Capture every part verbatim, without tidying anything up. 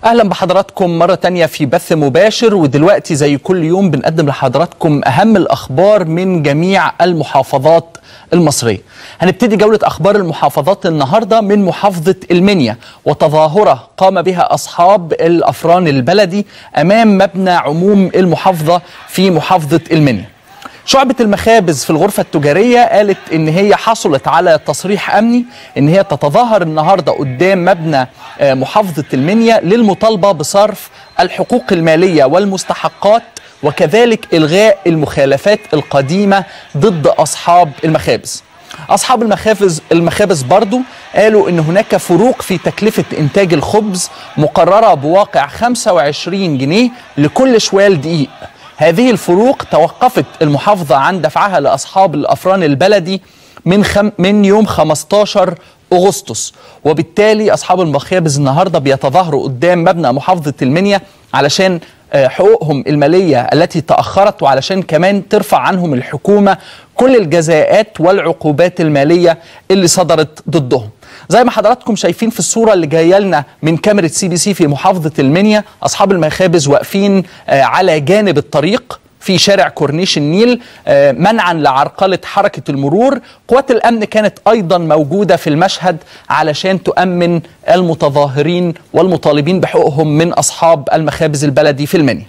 أهلا بحضراتكم مرة تانية في بث مباشر، ودلوقتي زي كل يوم بنقدم لحضراتكم أهم الأخبار من جميع المحافظات المصرية. هنبتدي جولة أخبار المحافظات النهاردة من محافظة المنيا، وتظاهرة قام بها أصحاب الأفران البلدي أمام مبنى عموم المحافظة في محافظة المنيا. شعبة المخابز في الغرفة التجارية قالت إن هي حصلت على تصريح أمني إن هي تتظاهر النهاردة قدام مبنى محافظة المنيا للمطالبة بصرف الحقوق المالية والمستحقات، وكذلك إلغاء المخالفات القديمة ضد أصحاب المخابز. أصحاب المخابز المخابز برضو قالوا إن هناك فروق في تكلفة إنتاج الخبز مقررة بواقع خمسة وعشرين جنيه لكل شوال دقيق. هذه الفروق توقفت المحافظة عن دفعها لأصحاب الأفران البلدي من خم من يوم خمستاشر أغسطس، وبالتالي أصحاب المخابز النهاردة بيتظاهروا قدام مبنى محافظة المنيا علشان حقوقهم المالية التي تأخرت، وعلشان كمان ترفع عنهم الحكومة كل الجزاءات والعقوبات المالية اللي صدرت ضدهم. زي ما حضراتكم شايفين في الصورة اللي جاية لنا من كاميرا سي بي سي في محافظة المنيا، أصحاب المخابز واقفين على جانب الطريق في شارع كورنيش النيل منعا لعرقلة حركة المرور. قوات الأمن كانت أيضا موجودة في المشهد علشان تؤمن المتظاهرين والمطالبين بحقوقهم من أصحاب المخابز البلدي في المنيا.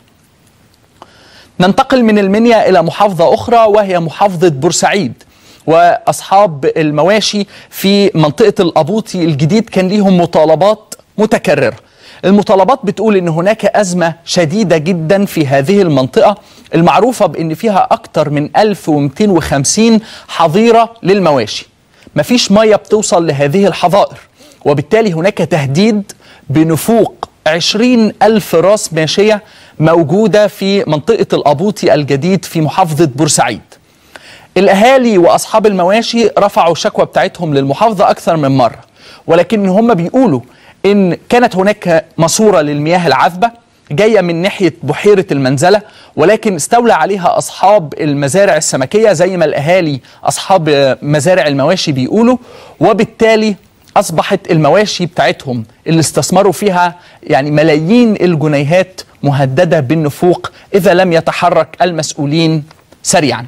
ننتقل من المنيا إلى محافظة أخرى وهي محافظة بورسعيد، وأصحاب المواشي في منطقة الأبوطي الجديد كان ليهم مطالبات متكررة. المطالبات بتقول إن هناك أزمة شديدة جدا في هذه المنطقة المعروفة بأن فيها أكتر من ألف ومئتين وخمسين حظيرة للمواشي. مفيش مية بتوصل لهذه الحظائر، وبالتالي هناك تهديد بنفوق عشرين ألف راس ماشية موجودة في منطقة الأبوطي الجديد في محافظة بورسعيد. الأهالي وأصحاب المواشي رفعوا شكوى بتاعتهم للمحافظة أكثر من مرة، ولكن هم بيقولوا إن كانت هناك ماسورة للمياه العذبة جاية من ناحية بحيرة المنزلة، ولكن استولى عليها أصحاب المزارع السمكية زي ما الأهالي أصحاب مزارع المواشي بيقولوا، وبالتالي أصبحت المواشي بتاعتهم اللي استثمروا فيها يعني ملايين الجنيهات مهددة بالنفوق إذا لم يتحرك المسؤولين سريعا.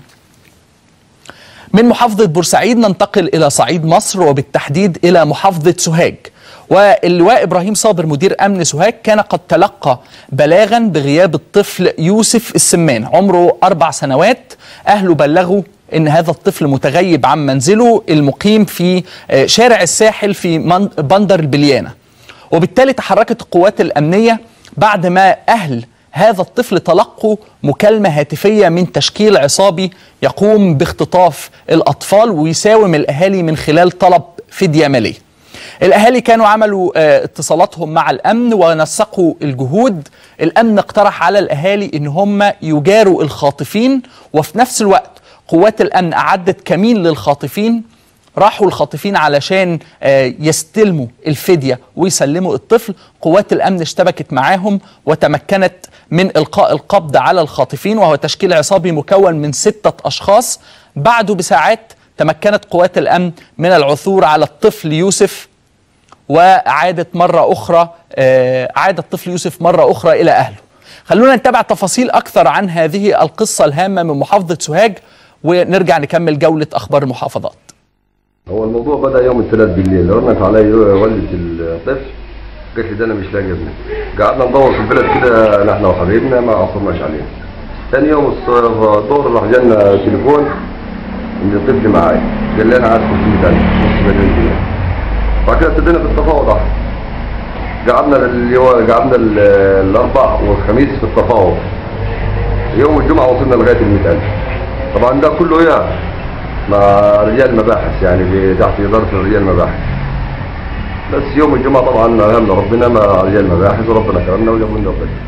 من محافظة بورسعيد ننتقل إلى صعيد مصر، وبالتحديد إلى محافظة سوهاج. واللواء إبراهيم صابر مدير أمن سوهاج كان قد تلقى بلاغا بغياب الطفل يوسف السمان عمره أربع سنوات. أهله بلغوا إن هذا الطفل متغيب عن منزله المقيم في شارع الساحل في بندر البليانة، وبالتالي تحركت القوات الأمنية بعد ما أهل هذا الطفل تلقوا مكالمة هاتفية من تشكيل عصابي يقوم باختطاف الأطفال ويساوم الأهالي من خلال طلب فدية مالية. الأهالي كانوا عملوا اتصالاتهم مع الأمن ونسقوا الجهود. الأمن اقترح على الأهالي إن هم يجاروا الخاطفين، وفي نفس الوقت قوات الأمن أعدت كمين للخاطفين. راحوا الخاطفين علشان يستلموا الفدية ويسلموا الطفل. قوات الأمن اشتبكت معاهم وتمكنت من إلقاء القبض على الخاطفين، وهو تشكيل عصابي مكون من ستة أشخاص. بعده بساعات تمكنت قوات الأمن من العثور على الطفل يوسف، وعادت مرة أخرى عاد الطفل يوسف مرة أخرى إلى أهله. خلونا نتابع تفاصيل أكثر عن هذه القصة الهامة من محافظة سوهاج، ونرجع نكمل جولة أخبار المحافظات. هو الموضوع بدأ يوم الثلاث بالليل، رنت علي والدة الطفل قالت لي ده أنا مش لاقي ابني. قعدنا ندور في البلد كده نحن وحبايبنا ما عثرناش عليه. ثاني يوم الظهر راح جالنا تليفون إن الطفل معايا، قال لي أنا عايز خمسمية ألف نص مليون جنيه. بعد كده ابتدينا في التفاوض احنا. قعدنا قعدنا الاربع والخميس في التفاوض. يوم الجمعه وصلنا لغايه ال مئة ألف. طبعا ده كله ايه مع رجال مباحث، يعني تحت اداره رجال المباحث. بس يوم الجمعه طبعا الحمد ربنا مع رجال المباحث وربنا كرمنا وجابوا لنا الطفل.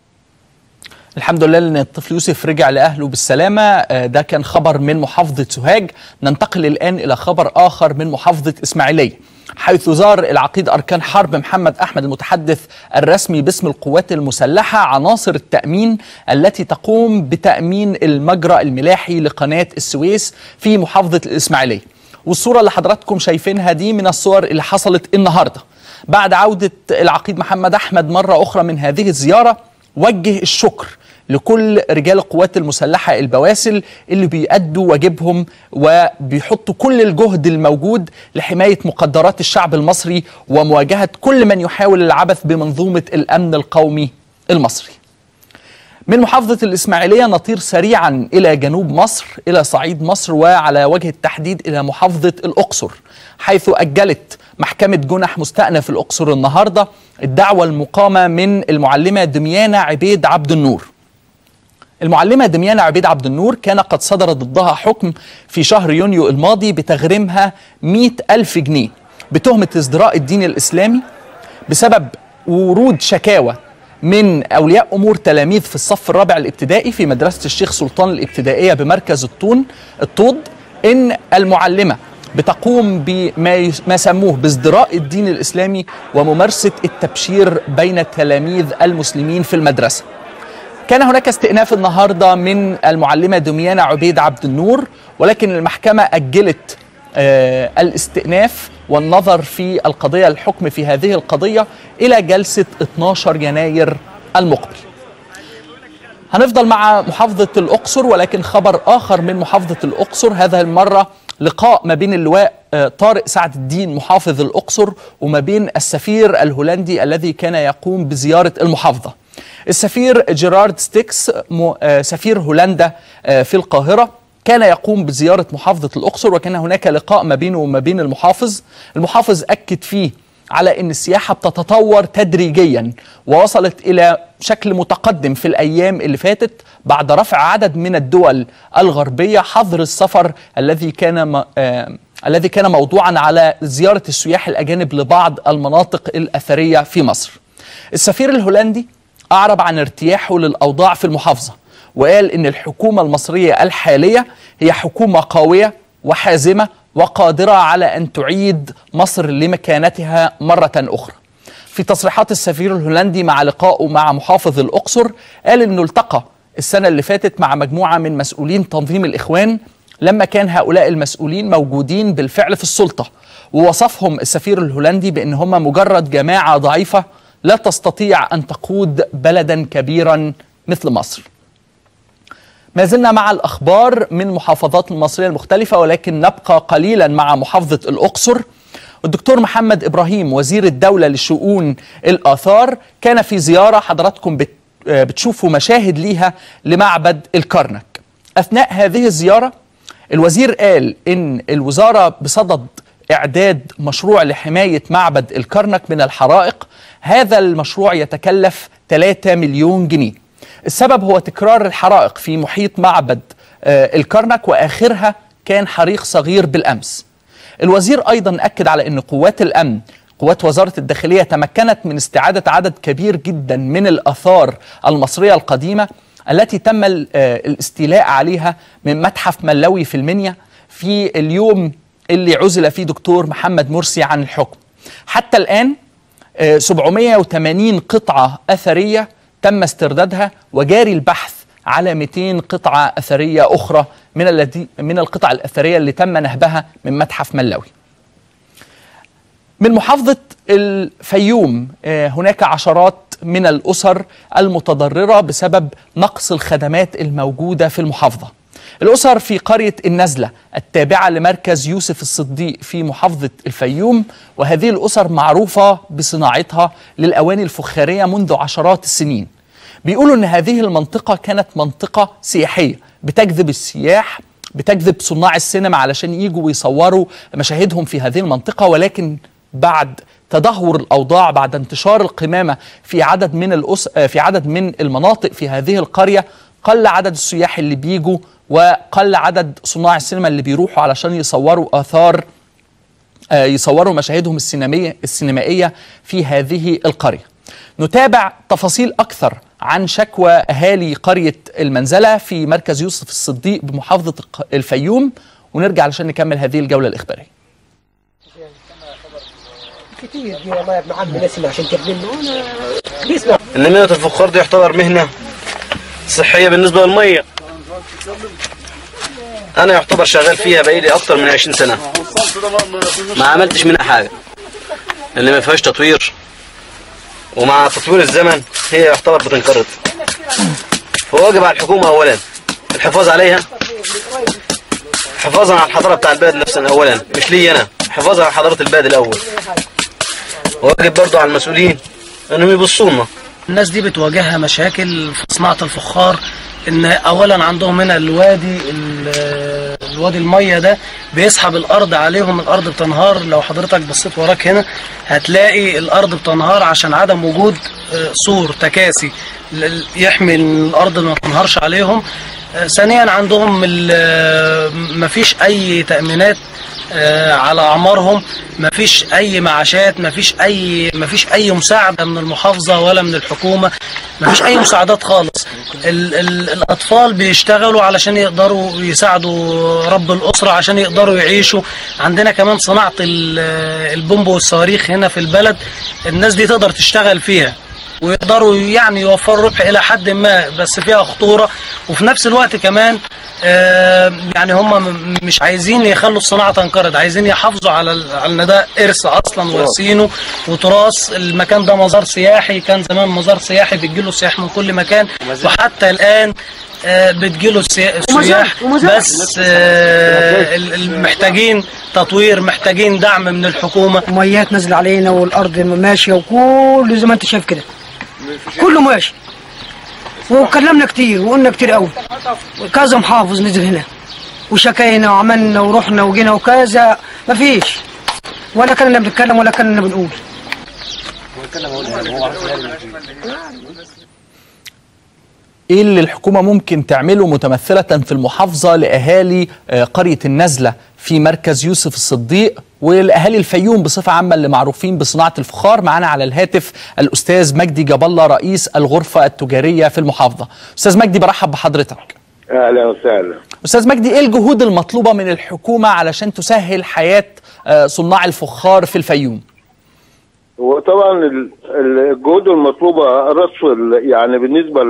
الحمد لله ان الطفل يوسف رجع لاهله بالسلامه. ده كان خبر من محافظه سوهاج. ننتقل الان الى خبر اخر من محافظه اسماعيليه، حيث زار العقيد أركان حرب محمد أحمد المتحدث الرسمي باسم القوات المسلحة عناصر التأمين التي تقوم بتأمين المجرى الملاحي لقناة السويس في محافظة الإسماعيلية. والصورة اللي حضراتكم شايفينها دي من الصور اللي حصلت النهاردة. بعد عودة العقيد محمد أحمد مرة أخرى من هذه الزيارة وجه الشكر لكل رجال القوات المسلحة البواسل اللي بيأدوا واجبهم وبيحطوا كل الجهد الموجود لحماية مقدرات الشعب المصري ومواجهة كل من يحاول العبث بمنظومة الأمن القومي المصري. من محافظة الإسماعيلية نطير سريعا إلى جنوب مصر، إلى صعيد مصر، وعلى وجه التحديد إلى محافظة الأقصر، حيث أجلت محكمة جنح مستأنف الأقصر النهاردة الدعوة المقامة من المعلمة دميانة عبيد عبد النور. المعلمة دميانة عبيد عبد النور كان قد صدر ضدها حكم في شهر يونيو الماضي بتغريمها مئة ألف جنيه بتهمة ازدراء الدين الإسلامي بسبب ورود شكاوى من أولياء أمور تلاميذ في الصف الرابع الابتدائي في مدرسة الشيخ سلطان الابتدائية بمركز الطون الطود إن المعلمة بتقوم بما ما سموه بازدراء الدين الإسلامي وممارسة التبشير بين التلاميذ المسلمين في المدرسة. كان هناك استئناف النهاردة من المعلمة دميانة عبيد عبد النور، ولكن المحكمة أجلت آه الاستئناف والنظر في القضية الحكم في هذه القضية إلى جلسة اثناشر يناير المقبل. هنفضل مع محافظة الأقصر، ولكن خبر آخر من محافظة الأقصر، هذا المرة لقاء ما بين اللواء طارق سعد الدين محافظ الأقصر وما بين السفير الهولندي الذي كان يقوم بزيارة المحافظة. السفير جيرارد ستيكس سفير هولندا في القاهرة كان يقوم بزيارة محافظة الأقصر، وكان هناك لقاء ما بينه وما بين المحافظ. المحافظ أكد فيه على أن السياحة بتتطور تدريجيا ووصلت إلى شكل متقدم في الأيام اللي فاتت بعد رفع عدد من الدول الغربية حظر السفر الذي كان آه الذي كان موضوعا على زيارة السياح الأجانب لبعض المناطق الأثرية في مصر. السفير الهولندي أعرب عن ارتياحه للأوضاع في المحافظة، وقال إن الحكومة المصرية الحالية هي حكومة قوية وحازمة وقادرة على أن تعيد مصر لمكانتها مرة أخرى. في تصريحات السفير الهولندي مع لقائه مع محافظ الأقصر قال إنه التقى السنة اللي فاتت مع مجموعة من مسؤولين تنظيم الإخوان لما كان هؤلاء المسؤولين موجودين بالفعل في السلطة، ووصفهم السفير الهولندي بأن هم مجرد جماعة ضعيفة لا تستطيع أن تقود بلدا كبيرا مثل مصر. ما زلنا مع الأخبار من محافظات المصرية المختلفة، ولكن نبقى قليلا مع محافظة الأقصر. الدكتور محمد إبراهيم وزير الدولة لشؤون الآثار كان في زيارة حضراتكم بتشوفوا مشاهد ليها لمعبد الكرنك. أثناء هذه الزيارة الوزير قال إن الوزارة بصدد إعداد مشروع لحماية معبد الكرنك من الحرائق. هذا المشروع يتكلف ثلاثة مليون جنيه. السبب هو تكرار الحرائق في محيط معبد الكرنك، وآخرها كان حريق صغير بالأمس. الوزير أيضا أكد على أن قوات الأمن قوات وزارة الداخلية تمكنت من استعادة عدد كبير جدا من الآثار المصرية القديمة التي تم الاستيلاء عليها من متحف ملوي في المنيا في اليوم اللي عزل فيه دكتور محمد مرسي عن الحكم. حتى الآن سبعمئة وثمانين قطعة أثرية تم استردادها، وجاري البحث على مئتين قطعة أثرية أخرى من التي من القطع الأثرية اللي تم نهبها من متحف ملوي. من محافظة الفيوم هناك عشرات من الأسر المتضررة بسبب نقص الخدمات الموجودة في المحافظة. الأسر في قرية النزلة التابعة لمركز يوسف الصديق في محافظة الفيوم، وهذه الأسر معروفة بصناعتها للأواني الفخارية منذ عشرات السنين. بيقولوا أن هذه المنطقة كانت منطقة سياحية بتجذب السياح، بتجذب صناع السينما علشان يجوا ويصوروا مشاهدهم في هذه المنطقة، ولكن بعد تدهور الأوضاع، بعد انتشار القمامة في عدد من الأس... في عدد من المناطق في هذه القرية، قل عدد السياح اللي بيجوا وقل عدد صناع السينما اللي بيروحوا علشان يصوروا آثار يصوروا مشاهدهم السينمائية السينمائية في هذه القرية. نتابع تفاصيل أكثر عن شكوى أهالي قرية المنزلة في مركز يوسف الصديق بمحافظة الفيوم، ونرجع علشان نكمل هذه الجولة الإخبارية. كتير دي والله يا ابن عمي نسمع عشان تخدمنا وانا بيسمع ان مهنة الفخار دي يعتبر مهنة صحية بالنسبة للمية. انا يعتبر شغال فيها بقالي اكتر من عشرين سنة، ما عملتش منها حاجة. اللي ما فيهاش تطوير، ومع تطوير الزمن هي يعتبر بتنقرض. فواجب على الحكومة أولا الحفاظ عليها، حفاظا على الحضارة بتاع البلد نفسها أولا، مش لي أنا، حفاظا على حضارة البلد الأول. واجب برضو على المسؤولين إنهم يبصوا لنا. الناس دي بتواجهها مشاكل في صناعة الفخار، ان اولا عندهم هنا الوادي الوادي المية ده بيسحب الارض عليهم، الارض بتنهار. لو حضرتك بصيت وراك هنا هتلاقي الارض بتنهار عشان عدم وجود سور تكاسي يحمي الارض ما تنهارش عليهم. ثانيا عندهم مفيش اي تأمينات على اعمارهم، مفيش اي معاشات، مفيش اي مفيش اي مساعده من المحافظه ولا من الحكومه، مفيش اي مساعدات خالص. ال ال الاطفال بيشتغلوا علشان يقدروا يساعدوا رب الاسره عشان يقدروا يعيشوا. عندنا كمان صناعه البومب والصواريخ هنا في البلد، الناس دي تقدر تشتغل فيها ويقدروا يعني يوفروا ربح الى حد ما، بس فيها خطوره. وفي نفس الوقت كمان آه يعني هم مش عايزين يخلوا الصناعه تنقرض، عايزين يحافظوا على على ان ده ارث اصلا وارثينه وتراث. المكان ده مزار سياحي، كان زمان مزار سياحي بتجيله سياح من كل مكان، وحتى الان آه بتجيله السياح، بس آه محتاجين تطوير، محتاجين دعم من الحكومه. ميات نازله علينا والارض ماشيه وكله زي ما انت شايف كده، كله ماشي. وكلمنا كتير وقلنا كتير قوي، كذا محافظ نزل هنا وشكينا وعملنا ورحنا وجينا وكذا، مفيش ولا كنا بنتكلم ولا كنا بنقول. ايه اللي الحكومة ممكن تعمله متمثلة في المحافظة لأهالي قرية النزلة في مركز يوسف الصديق ولأهالي الفيوم بصفة عامة اللي معروفين بصناعة الفخار؟ معنا على الهاتف الأستاذ مجدي جاب الله رئيس الغرفة التجارية في المحافظة. أستاذ مجدي برحب بحضرتك. أهلا وسهلا. أستاذ مجدي، ايه الجهود المطلوبة من الحكومة علشان تسهل حياة صناع الفخار في الفيوم؟ وطبعا الجهود المطلوبة رصف يعني بالنسبة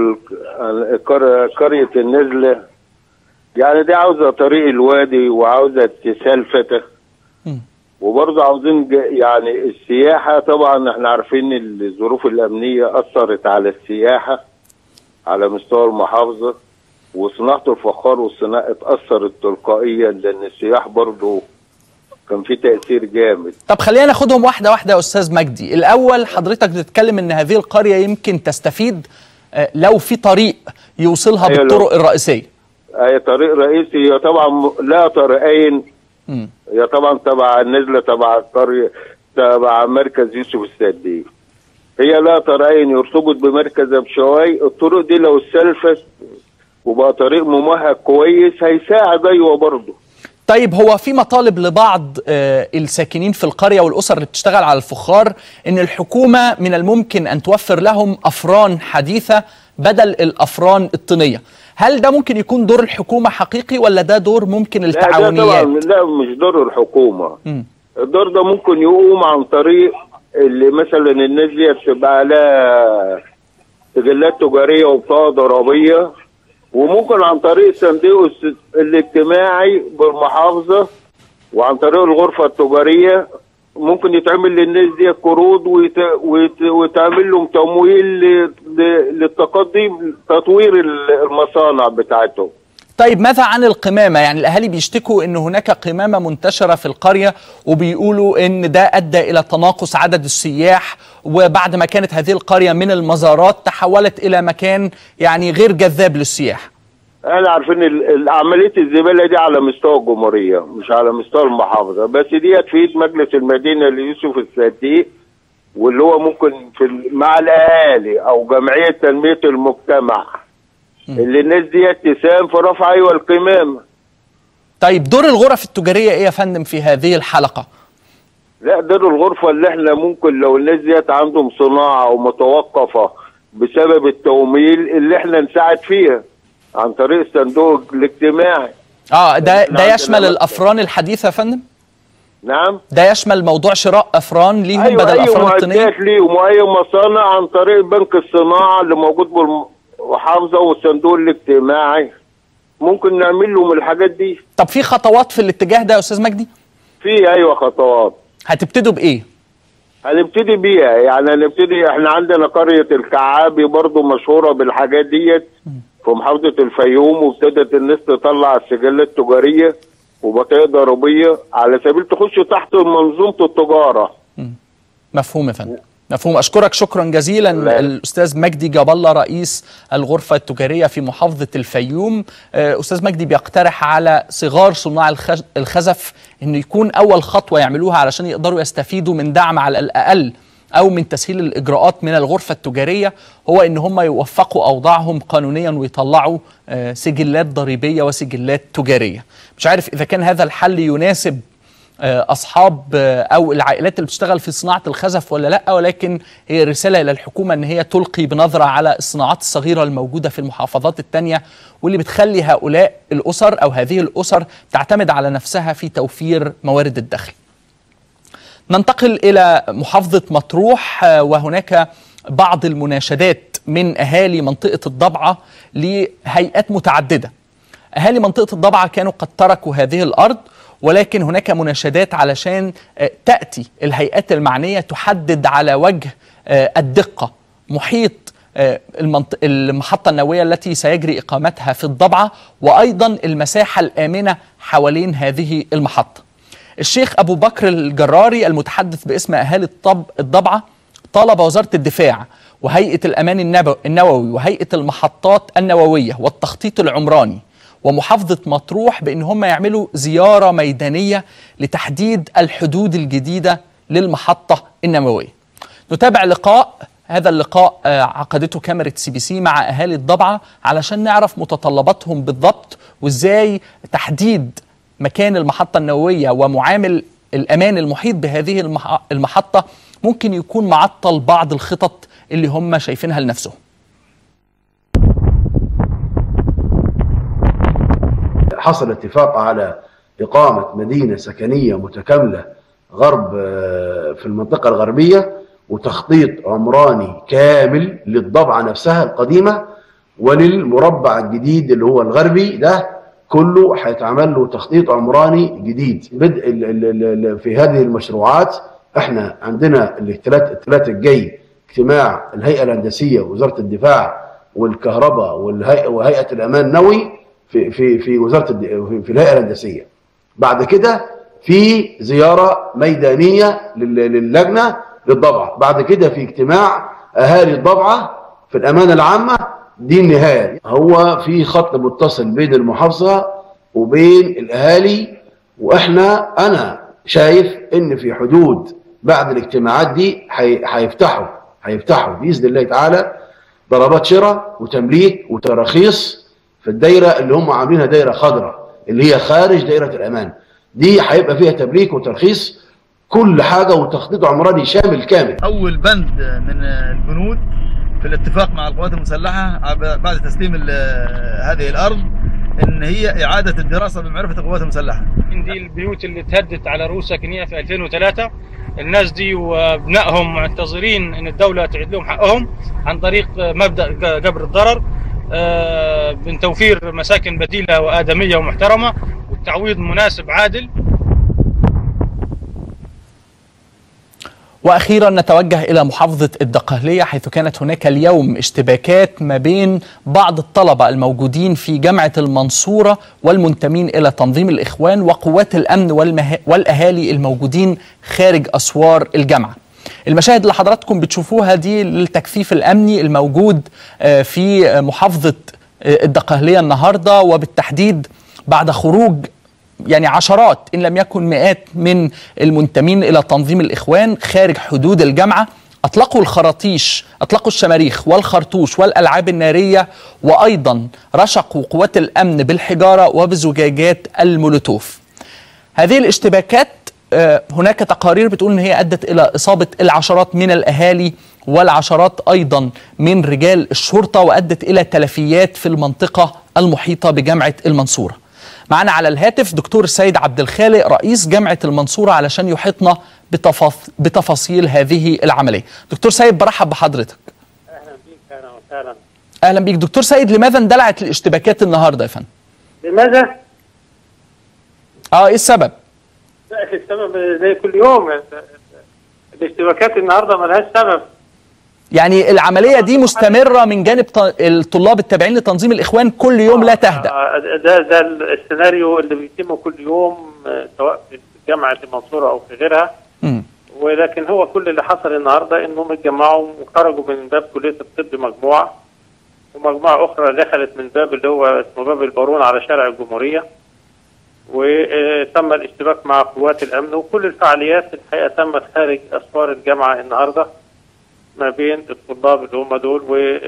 لقرية النزلة، يعني دي عاوزة طريق الوادي وعاوزة اتسال فتى، وبرضه عاوزين يعني السياحة. طبعا احنا عارفين الظروف الأمنية أثرت على السياحة على مستوى المحافظة، وصناعة الفخار والصناعة اتأثرت تلقائيا لأن السياح برضه كان في تأثير جامد. طب خلينا ناخدهم واحدة واحدة يا أستاذ مجدي. الأول حضرتك بتتكلم إن هذه القرية يمكن تستفيد لو في طريق يوصلها أيوة بالطرق الرئيسية. أي طريق رئيسي، هي طبعا لا طريقين، هي طبعا تبع النزلة، تبع القرية، تبع مركز يوسف الصديق. هي لا طريقين يرتبط بمركز بشواي. الطرق دي لو اتسلفت وبقى طريق ممهد كويس هيساعد أيوة برضه. طيب هو في مطالب لبعض آه الساكنين في القرية والأسر اللي بتشتغل على الفخار إن الحكومة من الممكن أن توفر لهم أفران حديثة بدل الأفران الطينية. هل ده ممكن يكون دور الحكومة حقيقي ولا ده دور ممكن التعاونيات؟ لا, لا مش دور الحكومة. م. الدور ده ممكن يقوم عن طريق اللي مثلا الناس دي بتبقى لها سجلات تجارية وبطاقة ضريبية، وممكن عن طريق الصندوق الاجتماعي بالمحافظة وعن طريق الغرفة التجارية ممكن يتعمل للناس دي قروض ويت... ويت... ويتعمل لهم تمويل للتقدم تطوير المصانع بتاعتهم. طيب ماذا عن القمامة؟ يعني الأهالي بيشتكوا إن هناك قمامة منتشرة في القرية وبيقولوا إن ده أدى إلى تناقص عدد السياح، وبعد ما كانت هذه القرية من المزارات تحولت إلى مكان يعني غير جذاب للسياح. احنا عارفين عملية الزبالة دي على مستوى الجمهورية مش على مستوى المحافظة، بس دي في ايد مجلس المدينة ليوسف الصديق، واللي هو ممكن في مع الأهالي أو جمعية تنمية المجتمع اللي الناس دي تساهم في رفع ايوه القمامة. طيب دور الغرف التجارية ايه يا فندم في هذه الحلقة؟ لا، دور الغرفة اللي احنا ممكن لو الناس ديت عندهم صناعة ومتوقفة بسبب التمويل اللي احنا نساعد فيها عن طريق الصندوق الاجتماعي. اه ده ده يشمل الافران الحديثة يا فندم؟ نعم، ده يشمل موضوع شراء افران ليهم أيوة بدل أيوة الافران الطينية؟ ايوه ليهم واي مصانع عن طريق بنك الصناعة اللي موجود بالمحافظة والصندوق الاجتماعي ممكن نعمل لهم الحاجات دي. طب في خطوات في الاتجاه ده يا استاذ مجدي؟ في ايوه خطوات. هتبتدوا بايه؟ هنبتدي بيها يعني هنبتدي. احنا عندنا قرية الكعابي برضو مشهورة بالحاجات ديت في محافظة الفيوم، وابتدت الناس تطلع السجلات التجارية وبطايق ضريبية على سبيل تخش تحت منظومة التجارة. مفهوم يا فندم، مفهوم. أشكرك شكرا جزيلا لا. الأستاذ مجدي جاب الله رئيس الغرفة التجارية في محافظة الفيوم. أستاذ مجدي بيقترح على صغار صناع الخزف أنه يكون أول خطوة يعملوها علشان يقدروا يستفيدوا من دعم على الأقل أو من تسهيل الإجراءات من الغرفة التجارية هو أن هم يوفقوا أوضاعهم قانونيا ويطلعوا سجلات ضريبية وسجلات تجارية. مش عارف إذا كان هذا الحل يناسب أصحاب أو العائلات اللي بتشتغل في صناعة الخزف ولا لأ، ولكن هي رسالة إلى الحكومة أن هي تلقي بنظرة على الصناعات الصغيرة الموجودة في المحافظات التانية واللي بتخلي هؤلاء الأسر أو هذه الأسر تعتمد على نفسها في توفير موارد الدخل. ننتقل إلى محافظة مطروح، وهناك بعض المناشدات من أهالي منطقة الضبعة لهيئات متعددة. أهالي منطقة الضبعة كانوا قد تركوا هذه الأرض، ولكن هناك مناشدات علشان تأتي الهيئات المعنية تحدد على وجه الدقة محيط المحطة النووية التي سيجري إقامتها في الضبعة، وأيضا المساحة الآمنة حوالين هذه المحطة. الشيخ أبو بكر الجراري المتحدث باسم أهالي الضبعة طالب وزارة الدفاع وهيئة الأمان النووي وهيئة المحطات النووية والتخطيط العمراني ومحافظة مطروح بأن هم يعملوا زيارة ميدانية لتحديد الحدود الجديدة للمحطة النووية. نتابع لقاء، هذا اللقاء عقدته كاميرا سي بي سي مع أهالي الضبعة علشان نعرف متطلباتهم بالضبط وإزاي تحديد مكان المحطة النووية ومعامل الأمان المحيط بهذه المحطة ممكن يكون معطل بعض الخطط اللي هم شايفينها لنفسهم. حصل اتفاق على إقامة مدينة سكنية متكاملة غرب في المنطقة الغربية وتخطيط عمراني كامل للضبعة نفسها القديمة وللمربع الجديد اللي هو الغربي ده كله هيتعمل له تخطيط عمراني جديد. بدء في هذه المشروعات احنا عندنا الثلاث الثلاث الجاي اجتماع الهيئة الهندسية ووزارة الدفاع والكهرباء والهيئة وهيئة الأمان النووي في في في وزاره في الهيئه الهندسيه. بعد كده في زياره ميدانيه للجنه للضبعه، بعد كده في اجتماع اهالي الضبعه في الامانه العامه. دي النهايه. هو في خط متصل بين المحافظه وبين الاهالي، واحنا انا شايف ان في حدود بعد الاجتماعات دي هيفتحوا هيفتحوا باذن الله تعالى ضربات شراء وتمليك وتراخيص في الدايره اللي هم عاملينها دايره خضراء اللي هي خارج دايره الامان. دي هيبقى فيها تمليك وترخيص كل حاجه وتخطيط عمراني شامل كامل. اول بند من البنود في الاتفاق مع القوات المسلحه بعد تسليم هذه الارض ان هي اعاده الدراسه بمعرفه القوات المسلحه. دي البيوت اللي تهدت على رؤوس سكنيه في ألفين وثلاثة، الناس دي وابنائهم منتظرين ان الدوله تعيد لهم حقهم عن طريق مبدا جبر الضرر من توفير مساكن بديله وادميه ومحترمه والتعويض مناسب عادل. وأخيرا نتوجه إلى محافظة الدقهلية، حيث كانت هناك اليوم اشتباكات ما بين بعض الطلبة الموجودين في جامعة المنصورة والمنتمين إلى تنظيم الإخوان وقوات الأمن والأهالي الموجودين خارج أسوار الجامعة. المشاهد اللي حضراتكم بتشوفوها دي للتكثيف الأمني الموجود في محافظة الدقهلية النهاردة، وبالتحديد بعد خروج يعني عشرات إن لم يكن مئات من المنتمين إلى تنظيم الإخوان خارج حدود الجامعة. أطلقوا الخراطيش، أطلقوا الشماريخ والخرطوش والألعاب النارية، وأيضا رشقوا قوات الأمن بالحجارة وبزجاجات المولوتوف. هذه الاشتباكات هناك تقارير بتقول أن هي أدت إلى إصابة العشرات من الأهالي والعشرات أيضا من رجال الشرطة، وأدت إلى تلفيات في المنطقة المحيطة بجامعة المنصورة. معنا على الهاتف دكتور سيد عبد الخالق رئيس جامعة المنصورة علشان يحيطنا بتفاصيل هذه العملية. دكتور سيد برحب بحضرتك. أهلا بيك. أهلا وسهلا. أهلا بيك دكتور سيد. لماذا اندلعت الاشتباكات النهاردة يا فندم؟ لماذا؟ اه ايه السبب؟ لا السبب زي كل يوم الاشتباكات النهارده ملهاش سبب. يعني العملية دي مستمرة من جانب الطلاب التابعين لتنظيم الإخوان كل يوم لا تهدأ. ده ده السيناريو اللي بيتم كل يوم سواء في جامعة المنصورة أو في غيرها. م. ولكن هو كل اللي حصل النهارده إنهم اتجمعوا وخرجوا من باب كلية الطب مجموعة، ومجموعة أخرى دخلت من باب اللي هو اسمه باب البارون على شارع الجمهورية، وتم الاشتباك مع قوات الأمن، وكل الفعاليات الحقيقة تمت خارج أسوار الجامعة النهارده ما بين الطلاب اللي هم دول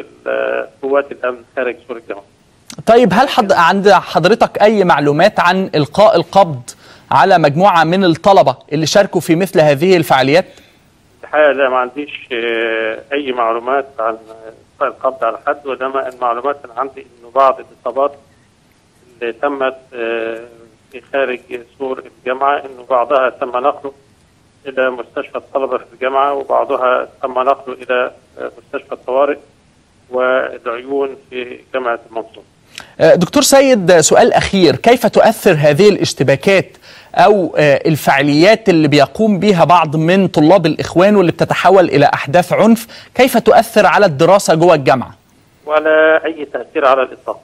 وقوات الامن خارج سور الجامعه. طيب هل حد عند حضرتك اي معلومات عن القاء القبض على مجموعه من الطلبه اللي شاركوا في مثل هذه الفعاليات؟ الحقيقه لا، ما عنديش اي معلومات عن القاء القبض على حد، وانما المعلومات اللي عندي انه بعض الاصابات اللي تمت في خارج سور الجامعه انه بعضها تم نقله إلى مستشفى الطلبة في الجامعة، وبعضها تم نقله إلى مستشفى الطوارئ والعيون في جامعة المنصورة. دكتور سيد، سؤال أخير، كيف تؤثر هذه الاشتباكات أو الفعاليات اللي بيقوم بها بعض من طلاب الإخوان واللي بتتحول إلى أحداث عنف، كيف تؤثر على الدراسة جوه الجامعة؟ ولا أي تأثير على الإطلاق.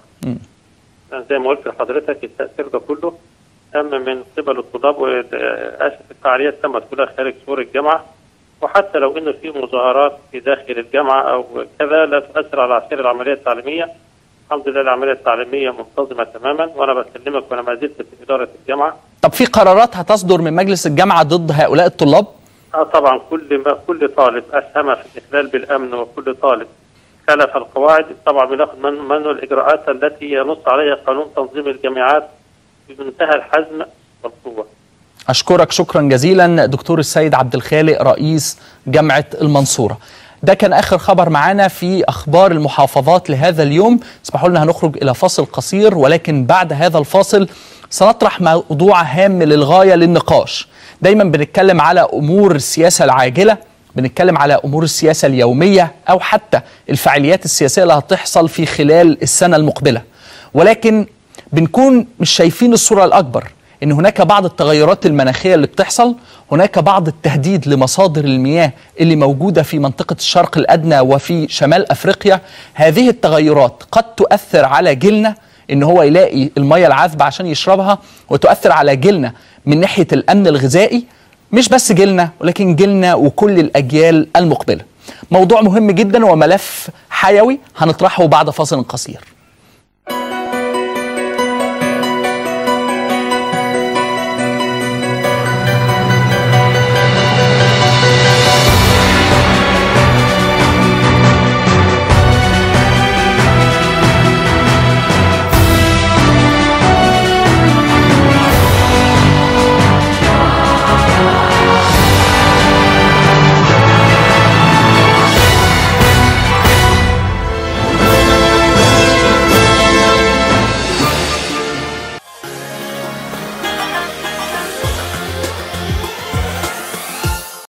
زي ما قلت لحضرتك التأثير ده كله تم من قبل الطلاب، واسف الفعاليات تمت كلها خارج سور الجامعه، وحتى لو انه في مظاهرات في داخل الجامعه او كذا لا تؤثر على سير العمليه التعليميه. الحمد لله العمليه التعليميه منتظمه تماما، وانا بكلمك وانا ما زلت في اداره الجامعه. طب في قرارات هتصدر من مجلس الجامعه ضد هؤلاء الطلاب؟ اه طبعا، كل ما كل طالب اسهم في الاخلال بالامن وكل طالب خالف القواعد طبعا بناخذ من منه الاجراءات التي ينص عليها قانون تنظيم الجامعات بمنتهى الحزم والقوة. أشكرك شكرا جزيلا دكتور السيد عبد الخالق رئيس جامعة المنصورة. ده كان آخر خبر معانا في أخبار المحافظات لهذا اليوم. اسمحوا لنا هنخرج إلى فاصل قصير، ولكن بعد هذا الفاصل سنطرح موضوع هام للغاية للنقاش. دايما بنتكلم على أمور السياسة العاجلة، بنتكلم على أمور السياسة اليومية، أو حتى الفعاليات السياسية اللي هتحصل في خلال السنة المقبلة، ولكن بنكون مش شايفين الصورة الأكبر، إن هناك بعض التغيرات المناخية اللي بتحصل، هناك بعض التهديد لمصادر المياه اللي موجودة في منطقة الشرق الأدنى وفي شمال أفريقيا. هذه التغيرات قد تؤثر على جيلنا إن هو يلاقي المياه العذبة عشان يشربها، وتؤثر على جيلنا من ناحية الأمن الغذائي، مش بس جيلنا ولكن جيلنا وكل الأجيال المقبلة. موضوع مهم جدا وملف حيوي هنطرحه بعد فاصل قصير.